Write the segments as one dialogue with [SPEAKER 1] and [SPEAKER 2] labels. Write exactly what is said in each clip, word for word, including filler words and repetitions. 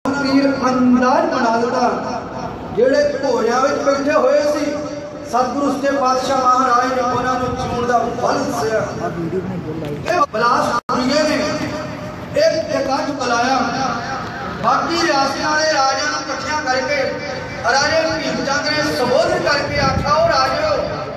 [SPEAKER 1] अंदाज बना दिता। जेड़े घोड़ियां विच बैठे हुए सी सतगुरु सच्चे पातशाह महाराज ने उन्होंने चुन का फल से बिलासपुरिये ने एक इकट्ठ बुलाया। बाकी रियासतां दे राजियां नूं इकट्ठियां करके राजे भीम चंद ने संबोधन करके आख्या, और राजो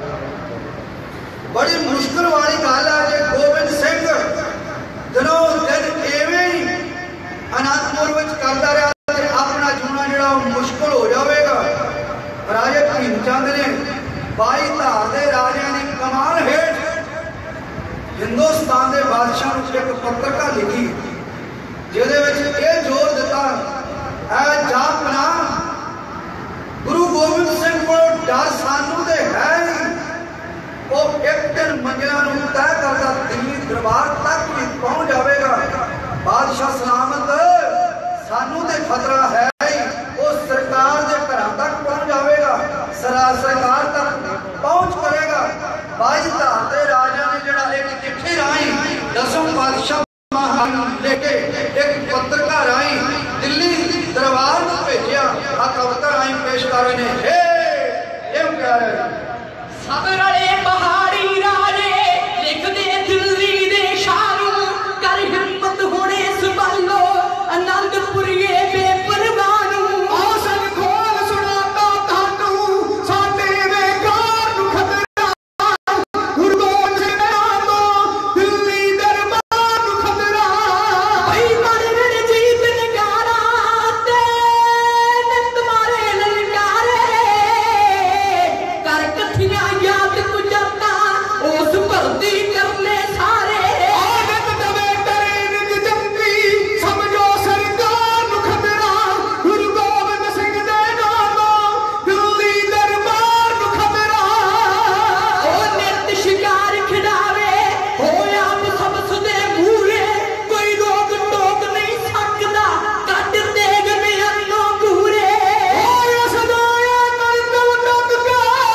[SPEAKER 1] बड़ी मुश्किल वाली गल है जे गोबिंद सिंह दिनों दिन इवें ही अनंतपुर विच करता रहा अपना जीना जिहड़ा मुश्किल हो जाएगा। राजे भीम चंद ने बाई धार के राजियां की कमान हेठ हिंदुस्तान के बादशाह नूं एक पत्रिका लिखी, जिहदे विच यह जोर दिता, ऐ जापना गुरु गोबिंद सिंह को डर सानू ते है नहीं। वो एक दिन मंजिलों नूं तय करता दिल्ली दरबार तक भी पहुंच जाएगा। बादशाह सलामत सानू ते खतरा है ही, वो सरकार के घर तक पहुंच जाएगा, सरकार तक पहुंच करेगा। बाई धार के राजा ने जिहड़ा एक चिट्ठी राही दसम पातशाह महाराज लेके एक पत्रिका राही दिल्ली दरबार में भेजिया। आ कविता राही पेश कर रहे हैं। हे ये कह रहे
[SPEAKER 2] सबरले पहाड़ी राजे लिखदे दिल्ली दे शानू, कर हिम्मत होने संभालो आनंदपुरिये बेपरवानू। आसन खोल सुनाता तानू साडे बेकार नूं खतरा, गुरु गोबिंद सिंह नामो दिल्ली दरबार नूं खतरा। भाई मारे रणजीत नगारा ते नित मारे ललकारे, कर कठिया याद गुजरता उस भर्ती करने सारे। आदत दवे करे निज जंगी समझो सरकार नूं खतरा, गुरु गोबिंद सिंह दे नामों दिल्ली दरबार नूं खतरा। ओ नित शिकार खिडावे होया सब सुदे मूरे, कोई रोक टोक नहीं सकदा कट देग में अन्नो घूरे। होया सदाया कर दो टक के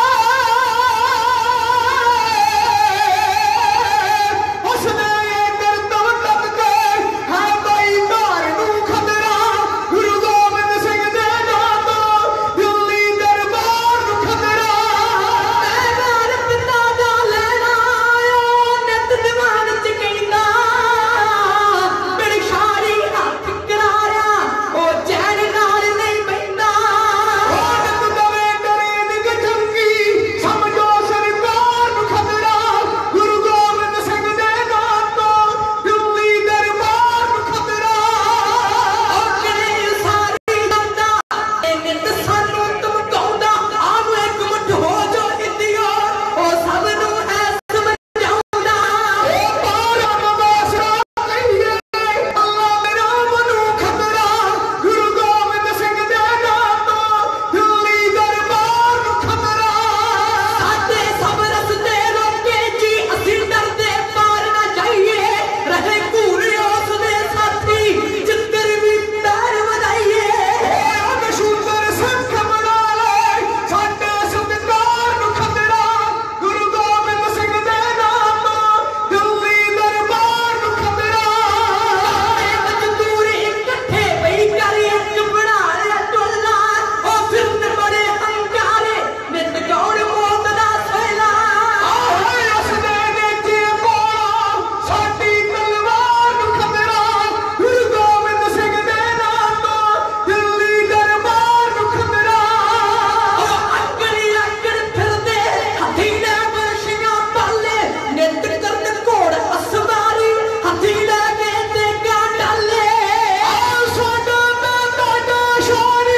[SPEAKER 2] उसने ये कर दो टक के है बाई धार नूं खतरा, गुरु गोबिंद सिंह दे नामों दिल्ली दरबार नूं खतरा। मैं पिता दा लैना आया नित दीवान च कहंदा, बड़ी शारी हथ कराया ओ चैन नाल नहीं बहिंदा। आदत दवे करे निज जंगी समझो सरकार नूं खतरा, गुरु गोबिंद सिंह दे नामों दिल्ली दरबार नूं खतरा। अकने सारी दंदा ए नित सानू तुम कहंदा, आनू एक मुठ हो जो इंदियो ओ सब नू है समझाउंदा। ओ पारा नवासरा कहिए अल्लाह मेरा मनु खतरा, गुरु गोबिंद सिंह दे नामों दिल्ली दरबार नूं खतरा। साडे सब रस्ते रोके जी असीं डरदे पार ना जाइए, रहे घूरे उस दे साथी जिੱਧਰ भी पैर ਵਧਾਈਏ। ओ मशहूर सिख बना ले साडे सत्कार नूं खतरा, गुरु गोबिंद सिंह दे नामों दिल्ली दरबार नूं खतरा। मजदूर इकट्ठे पई कर एक बना लिया टोला, ओ फिरन बड़े हंकारे नित गौड़ मौत दा सोला। आए असदे नेचे कोला साडी तलवार नूं खतरा, गुरु गोबिंद सिंह दे नामों दिल्ली दरबार नूं खतरा। अकड़ी अकड़ फिरदे हथी ले बरशियां पाले, नित करन घोड़ असवारी हथी ले के ते गा डाले। आ साडा ते ताडा शारी,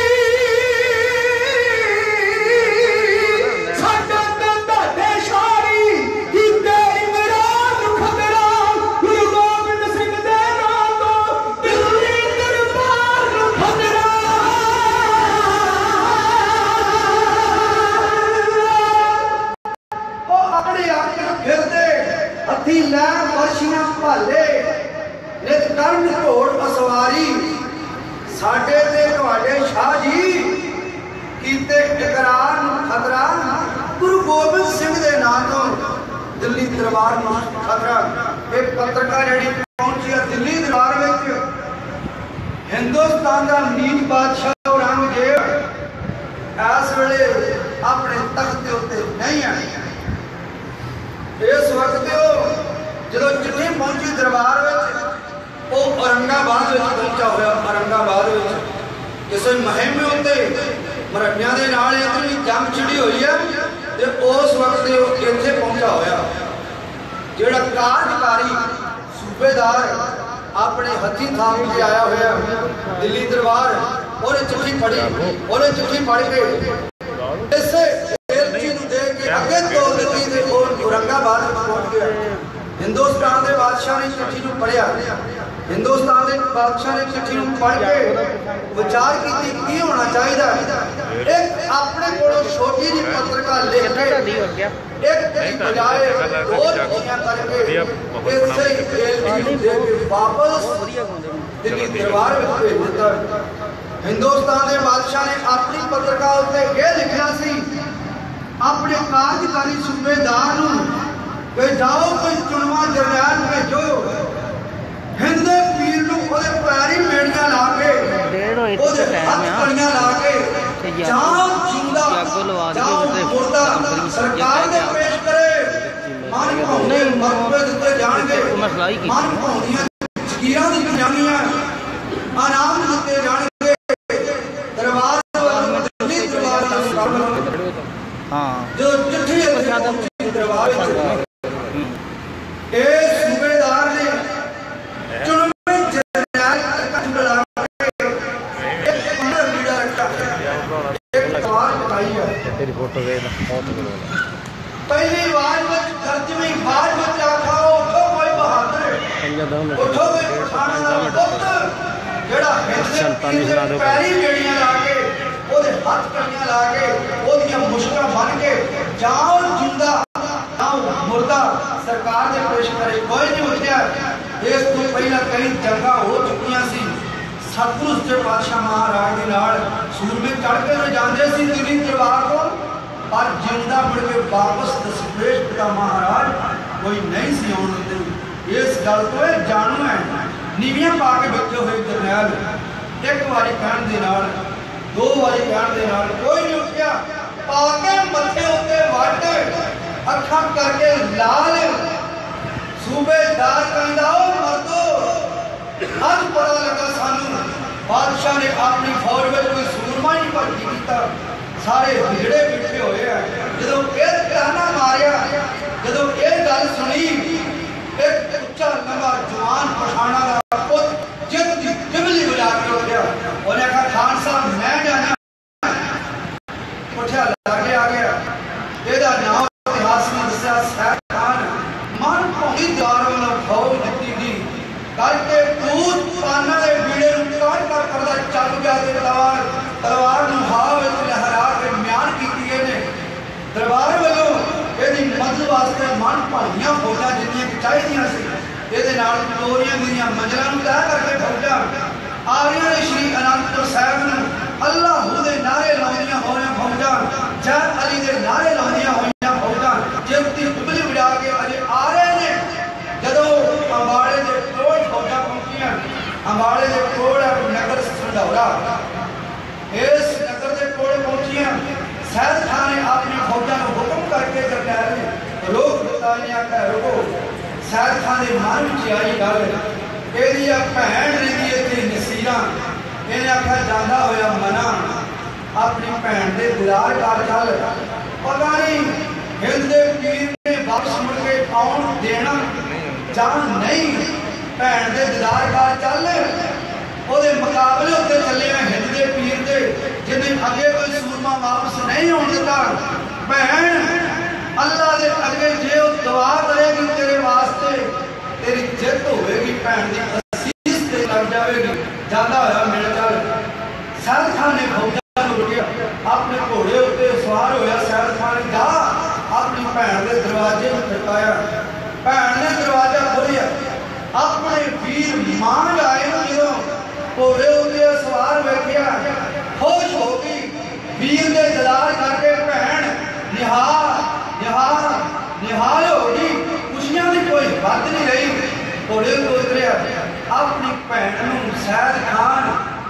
[SPEAKER 2] साडा ते ताडे शारी कीते इमरान नूं खतरा, गुरु गोबिंद सिंह दे नामों दिल्ली दरबार नूं खतरा।
[SPEAKER 1] ओ अपने आप फिरदे हथी लै बरशियां भाले, नित करन घोड़ असवारी साडे ते तुहाडे शाह जी कीते इकरार नूं खतरा, गुरु गोबिंद सिंह दे नाम तो दिल्ली दरबार नूं खतरा। एक पत्रिका जिहड़ी पहुंची है दिल्ली दरबार विच हिंदुस्तान का नीम बादशाह औरंगजेब इस वेले अपने तख्त के उत्ते नहीं आए। इस वक्त जो चिट्ठी पहुंची दरबार वो औरंगाबाद पहुंचा हुआ। औरंगाबाद किसी मुहिम उत्ते मराठियां दे नाल इतनी जंग छिड़ी हुई है ते उस वक्त इत्थे पहुंचा होया। जिहड़ा कार्यकारी सूबेदार अपने हथी थाम के आया हुआ दिल्ली दरबार और चिट्ठी पढ़ी और चिट्ठी पढ़ के इसे एलची नूं दे के अगे तोड़ दी ते औरंगाबाद पहुंच गया। हिंदुस्तान के बादशाह ने चिट्ठी नूं पढ़िया। हिंदुस्तान के बादशाह ने चिट्ठी नूं पढ़ के विचार की की होना चाहिए। एक अपने कोलों छोटी जी पत्रिका लिख के एक की बजाय दो चिट्ठियां करके इसे एलची नूं दे के वापस दिल्ली दरबार में भेज दिता। हिंदुस्तान के बादशाह ने अपनी पत्रिका उत्ते यह लिखा सी अपने कार्यकारी सूबेदार नूं कि जाओ कोई चुनवा जरनैल भेजो हिंद दे पीर नूं ओदे पैरी मेड़ियां ला के ओदे हत्थ कड़ियां ला के जाओ जिंदा जाओ मुर्दा सरकार दे पेश करे मन भाउंदे मरतबे दित्ते जाणगे मन भाउंदियां ज़कीरां दित्तियां जाणगियां आराम दित्ते जाणगे दरबार दिल्ली दरबार हां जो चिट्ठी दरबार ए सूबेदार ने चुनवे जरनैल ला के एक पंद्रह लीडर रखा एक बार बताई है तेरी फोटो दे बहुत पहली बार में तर्जमे बार में आखा उठो कोई बहादुर उठो कोई पठाना दा पुੱਤ जेड़ा हिंद पैरी बेड़ियां ला के ओदे हत्थ कड़ियां ला के ओदियां मुश्किलां बन के जाओ जिंदा मुर्दा सरकार ने पेश करे कोई नहीं उठा। इस तो पहला कई जंगा हो चुकी सी। सतलुज के बादशाह महाराज के नाल सूरमे चढ़ के जाते सी दिल्ली दरबार को पर जिंदा मुड़ के वापस दशमेश पिता महाराज कोई नहीं सी आने देते। इस गल तो जानू है नीवियां पा के बैठे हुए जरनैल एक बारी कहण दे नाल दो बारी कहण दे नाल कोई नहीं उठा। पाके मथे उत्ते वट अखा करके लाल सूबेदार कहंदा ओ मर्दो अज पता लगा सानू बादशाह ने अपनी फौज में कोई सूरमा नहीं भर्ती किया। सारे हिजड़े बिठे हुए हैं। जदों ये कहना मारिया जदों ये गल सुनी एक उच्चा लंबा जवान पठाना का पुत जित दी टिबली बजा के उठा। उन्हें कहा खान साहब मैं जाना उठा लागे आ गया। एदा नाम इतिहास में दस्या सैद खान मन भौंदी दारों ने फौज दित्ती दी करके दूध पाना दे बीड़े नूं काट कर करदा चल गया ते तलवार तलवार नूं हाव विच लहरा के म्यान कीती ने दरबार वालों ਇਹਦੀ ਮਦਦ ਵਾਸਤੇ ਮਨ ਭਾਈਆਂ ਫੌਜਾਂ ਜਿੰਨੀਆਂ ਕਿ ਚਾਹੀਦੀਆਂ ਸੀ ਇਹਦੇ ਨਾਲ ਟੋਰੀਆਂ ਦੀਆਂ ਮੰਜ਼ਲਾਂ ਨੂੰ ਤੈਅ ਕਰਕੇ ਫੌਜਾਂ ਆ ਰਹੀਆਂ ਨੇ। ਸ਼੍ਰੀ ਅਨੰਦਪੁਰ ਸਾਹਿਬ ਨੂੰ ਅੱਲਾਹੂ ਦੇ ਨਾਰੇ ਲਾਉਂਦੀਆਂ ਹੋਈਆਂ ਫੌਜਾਂ ਜੈ ਅਲੀ ਦੇ ਨਾਰੇ ਲਾਉਂਦੀਆਂ ਹੋਈਆਂ ਫੌਜਾਂ ਜਿੱਤ ਦੀ ਉਬਲੀ ਵਜਾ ਕੇ ਅਜੇ ਆ ਰਹੇ ਨੇ। ਜਦੋਂ ਅੰਬਾਲੇ ਦੇ ਕੋਲ ਫੌਜਾਂ ਪਹੁੰਚੀਆਂ ਅੰਬਾਲੇ ਦੇ ਕੋਲ ਨਗਰ ਸੰਧੌਰਾ ਇਸ ਨਗਰ ਦੇ ਕੋਲ पहुंचिया सैद खान ने अपनी फौजा को हुक्म करके जरनैल ने रोक दिता। इन्हें आख्या रुको। सैद खान के मन में आई गल एदिया भैन रही इतने नसीरा इन्हें आख्या जाता होया मना अपनी भैन के दीदार कर चल। पता नहीं हिंद के पीर ने वापस मुड़ के आउण देना जान नहीं भैन के दीदार कर चल। ਉਹਦੇ ਮੁਕਾਬਲੇ ਉੱਤੇ ਚੱਲੇ ਆ ਹਿੰਦ ਦੇ ਪੀਰ ਦੇ ਜਿਹਨੇ ਅੱਗੇ ਕੋਈ ਸੂਰਮਾ ਵਾਪਸ ਨਹੀਂ ਆਉਣ ਦਿੱਤਾ। ਭੈਣ ਅੱਲਾ ਦੇ ਅੱਗੇ ਜੇ ਉਹ ਦੁਆ ਕਰੇਗੀ ਤੇਰੇ ਵਾਸਤੇ तेरी जित होगी भैन की असीस से लग जाएगी। जाता होया मेरे चल सैद खान ने फौजा रुकिया अपने घोड़े उत्ते सवार होया। सैद खान ने जा अपनी भैन के दरवाजे में खड़काया। भैन ने दरवाजा खोलिया अपने वीर मान आए जो घोड़े उत्ते सवार बैठिया खुश हो गई वीर के दलाल करके भैन निहाल निहाल निहाल हो गई। खुशियां की कोई हद नहीं रही। घोड़े को उतरिया अपनी भैन नूं सैद खान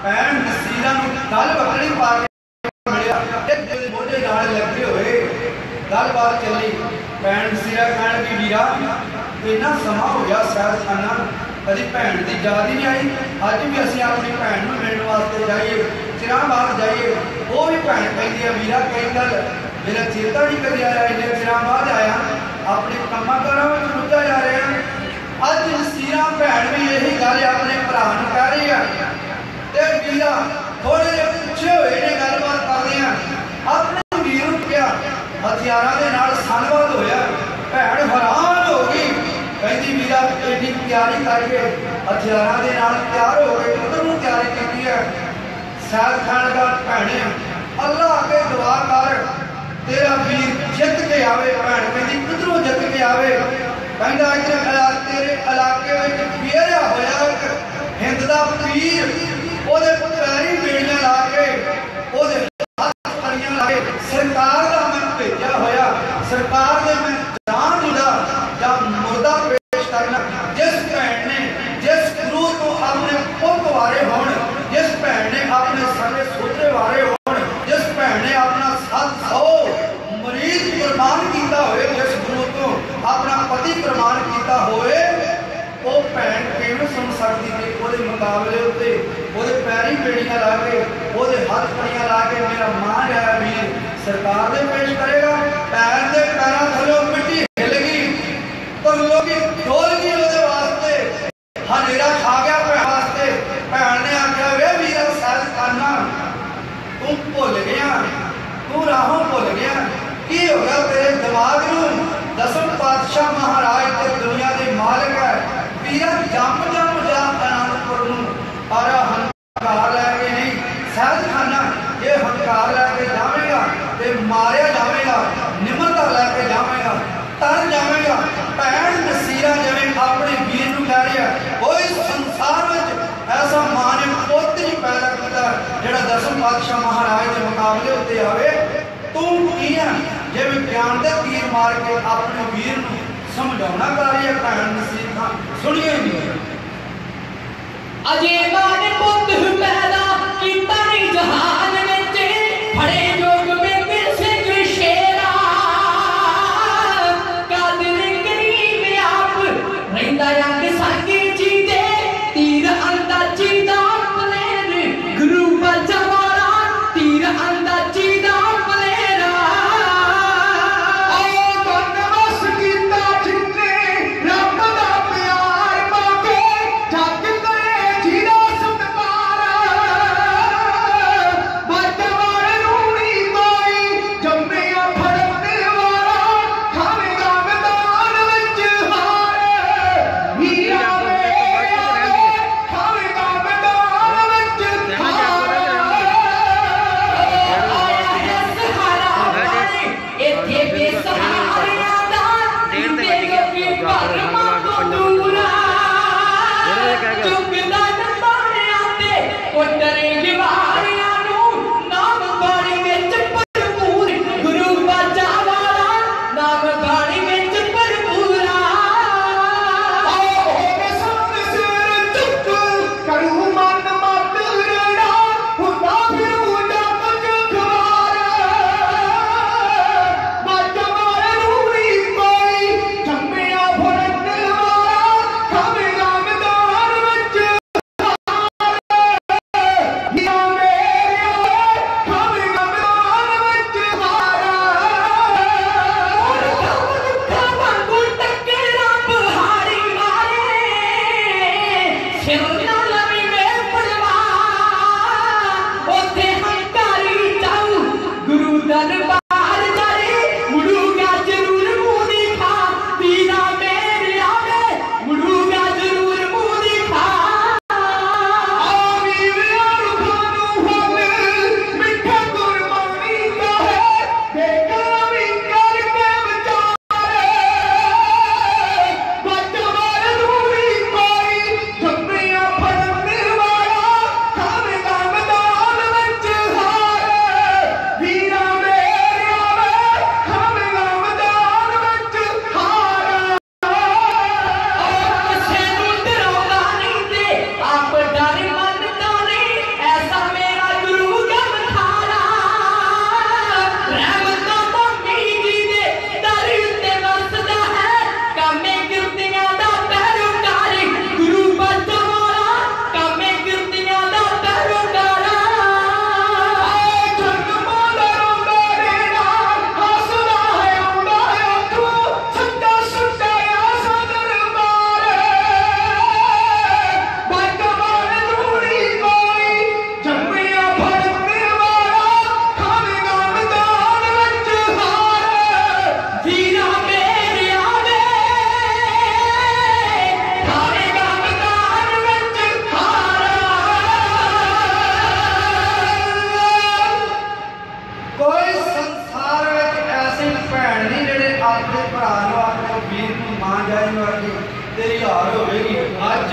[SPEAKER 1] भैन नसीरा गल बकरी पा के मिलिया मोढे नाल लगे हुए गलबात चली। भैन नसीरा कहण लगी वीरा इन्ना समा हो गया सैद खाना कभी भैन की याद ही नहीं आई, अज भी असीं अपनी भैन नूं मिलण वास्ते जाइए चिरां बाद जाइए वो भी भैन कहती है वीरा कई गल मेरा चेता नहीं कभी आया, इन्ने चिरां बाद आया अपने कामां कारां विच रुझा जा रहा। अज नसीरा भैन भी यही गल अपने भरा नूं कह रही है ते वीरा थोड़े जिहे पिछे होए ने गलबात करदे आ अपने वीर नूं किहा हथियारां दे नाल सनवाद होया। भैन हैरान हो गई कहती वीरा एडी तैयारी करके हथियारां दे नाल तैयार हो गए उधर नूं तैयारी कीती है। सैद खान का भैने अल्लाह अगे दुआ कर तेरा वीर जित के आवे। भैन कहती किधरों जित के आवे, कहता इधर तेरे इलाके में घेरिया होया हिंद का पीर ओदे पैरी बेड़ियां ला के ओदे हथ फड़ियां ला के सरकार का मैं भेजा होया, सरकार दे मैं जान जुड़ा या मुर्दा पेश करना। जिस भैन ने जिस गुरु को अपने पुत वारे होण, जिस भैन ने अपने सगे सोतरे वारे होण, जिस भैन ने अपना सत सौ मरीज कुर्बान किया होए, जिस गुरु को अपना पति कुर्बान किया होए, वो भैन किवें सुन सकती थी ਉਹਦੇ मुकाबले उत्ते ਉਹਦੇ पैरी बेड़ियां ला के ਉਹਦੇ हथ फड़ियां ला के मेरा मां आया वीर सरकार दे पेश करेगा। पैर दे पैरां थल्लों मिट्टी हिल गई पर लोग डोल गई ਉਹਦੇ वास्ते हनेरा खा गया भैन वास्ते। भैन ने आख्या वे वीरा सैद खाना तू भुल गया, तू राहों भुल गया, की हो गया तेरे दिमाग नूं? दसम पातशाह महाराज ते दुनिया दे मालिक है वीरा जम जम जा आनंदपुर नूं पर हंकार लैके नहीं। सैद खाना ये हंकार लैके जावेगा ते मारिया जावेगा, निमरता लैके जावेगा, तर जावेगा। भैन नसीरा जिवें अपने वीर नूं कह रही है कोई संसार विच ऐसा मां ने पुत्त नहीं पैदा किया जिहड़ा दसम पातशाह महाराज के मुकाबले उत्ते आवे। तू की है जिवें ज्ञान दे तीर मार के अपने वीर नूं समझाउणा कर रही है भैन नसीर खान सुनिए नहीं।
[SPEAKER 3] अजे मां ने पुत्त पैदा कीता नहीं जहान विच फड़े जोग में सिंह शेरा कादिर करीम आप रहिंदा रंग सागी जी दे तीर अंदाजी दा पलेर गुरु बाजा वाला तीर अंदाजी दा पलेरा
[SPEAKER 2] ओ बनवास कीता जिन्ने रब दा प्यार मांगे जग करे जीरा सतकार बदवार रूणी माई जम्मिया फड़ने वाला खावेगा मैदान विच हार वीरा खावेगा मैदान विच हार।
[SPEAKER 3] इत्थे बेसहारियां दा दिंदे लोकी भरमां तो दूरा चुगदा नंबारियां ते कोटरे जवारियां नूं नाम बाणी विच भरपूर गुरु बाजा वाला नाम बाणी विच भरपूरा।
[SPEAKER 2] होवे सामने सिर चुक करूं मन मत रेड़ा हुंदा फिर मुंडा कुछ खवार बदवार रूणी कोई जम्मिया फड़ने वाला खावेगा मैदान विच हीरा मेरे खावेगा मैदान विच हार।
[SPEAKER 3] वांगू टकरा बहारी मारे सिर ना लवी में पड़वा ओथे हंकारी जाऊ गुरु दरबार जारे मुड़ूगा जरूर मुंह दिखा वीरा मेरे आवे मुड़ूगा जरूर मुंह दिखा।
[SPEAKER 2] आवी व्यार खानू होवे मिठा कुर्बानी का है देखा भी करके विचारे बदवार रूणी कोई जम्मिया फड़ने वाला खावेगा मैदान विच हार वीरा मेरे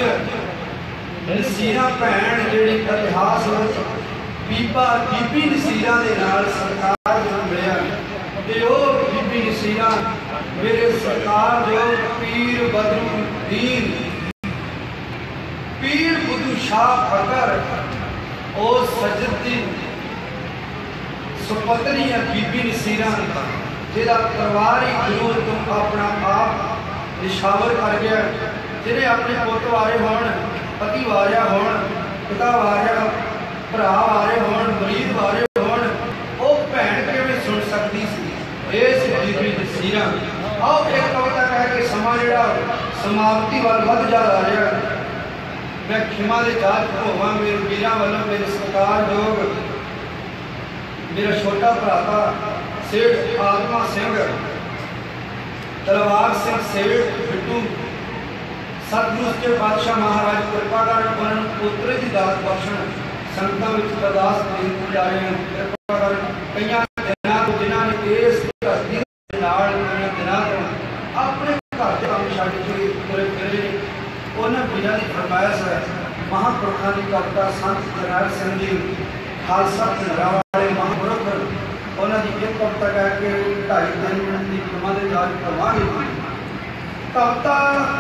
[SPEAKER 1] नसीरा भैन जिहड़ी इतिहास विच बीबा बीबी नसीरा दे नाल सरकार नूं मिलिया ते ओह बीबी नसीरा मेरे सरकार जो पीर बदरुद्दीन पीर बुद्धू शाह फकर ओ सजदी सुपत्नी है बीबी नसीरा जिहदा परिवार ही गुरु तो अपना आप निशावर कर गया जिन्हें अपने पुत वारे होण पति वारिया होण पिता वारिया भरा वारे होण मरीद वारे होण ओ भैन किवें सुन सकती सी इस बीबी नसीरा आओ एक कविता कह के समा जिहड़ा समाप्ति वाल वध जा रहा मैं खिमा दे जात होवां मेरे वीरां वालों मेरे सरकार योग मेरा छोटा भराता सेठ आत्मा सिंह तलवार सिंह सेठ बिट्टू सतगुरु के बादशाह महाराज कृपा कर उन्होंने पुत्र की दात बख्शण संगतां विच अरदास बेनती जा रहे हैं कृपा कर कईयां दिनां तो जिन्हां ने इस धरती दे नाल कईयां दिनां तो अपने घर दे काम छड्ड के तुरे फिरे उन्होंने बिना की फरमाइश है महापुरखों की कविता संत जरनैल सिंह जी खालसा पिंडरा वाले महापुरख उन्होंने एक कविता कह के ढाई तीन मिनट की क्षमा के जाच करवांगे कविता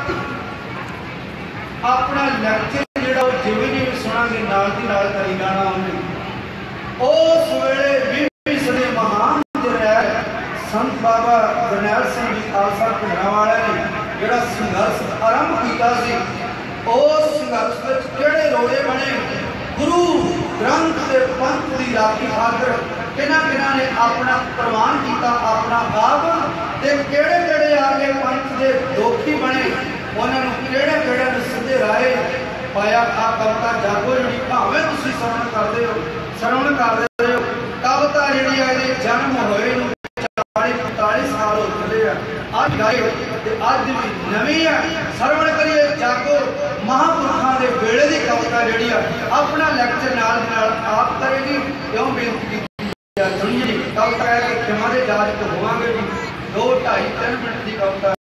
[SPEAKER 1] अपना लैक्चर जो जिवें जिवें सुनांगे नाल दी नाल करी जाना उन्हें उस वेले बीबी सदे महान जरनैल संत बाबा जरनैल सिंह जी खालसा पिंडरा वाले ने जिहड़ा संघर्ष आरंभ किया सी उस संघर्ष में किहड़े रोड़े बने गुरु ग्रंथ के पंथ की राखी खातर किन्हां किन्हां ने अपना प्रवान किया अपना आप ते किहड़े किहड़े आके पंथ के दोखी बने उन्होंने किहड़े किहड़े ने सिद्धे राहे पाया आ कविता जागो जी भावें तुसीं श्रवण करते हो श्रवण करते हो कविता जी अजे जन्म होए चाली पैंताली साल हो चले अज गाई अज भी नवी है श्रवण करिए जागो महापुरखों के वेले की कविता जी अपना लैक्चर नाल नाल आप करेगी क्यों बेनती सुनिए कविता कह के क्षमा के जाच तो होवांगे जी दो ढाई तीन मिनट की कविता